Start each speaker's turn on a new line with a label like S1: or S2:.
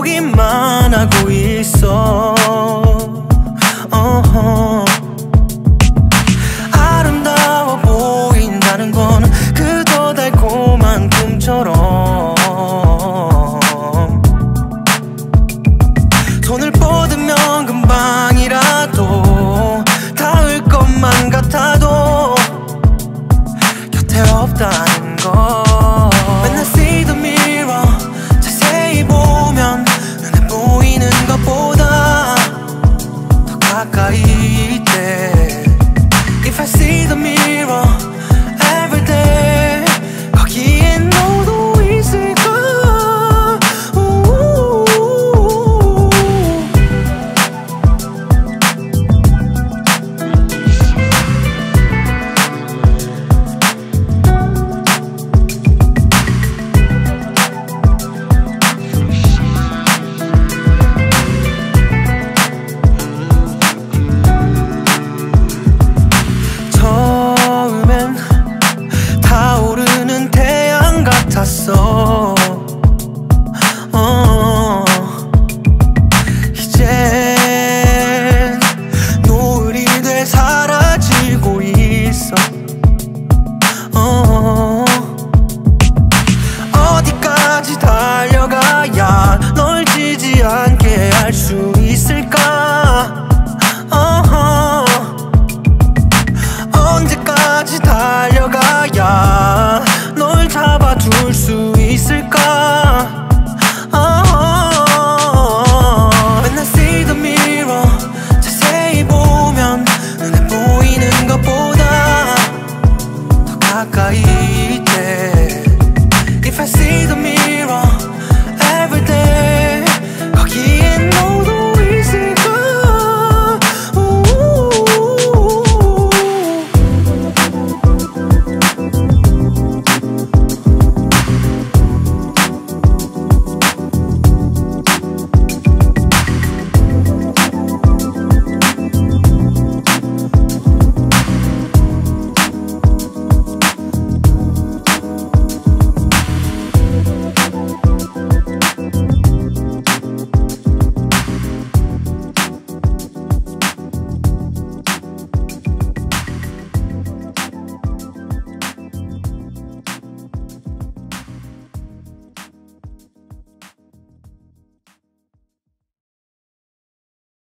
S1: 보기만 하고 있어. 아름다워 보인다는 건 그저 달콤한 꿈처럼 손을 뻗으면 금방이라도 닿을 것만 같아도 곁에 없다는 거. When I see the mirror 자세히 보면 눈에 보이는 것보다 더 가까이 있대. If I see the mirror every day 거기엔 너도 있을까. 타오르는 태양 같았어. 이젠 노을이 돼 사라지고 있어. 어디까지 달려가야 널 지지 않게 할 수 있을까.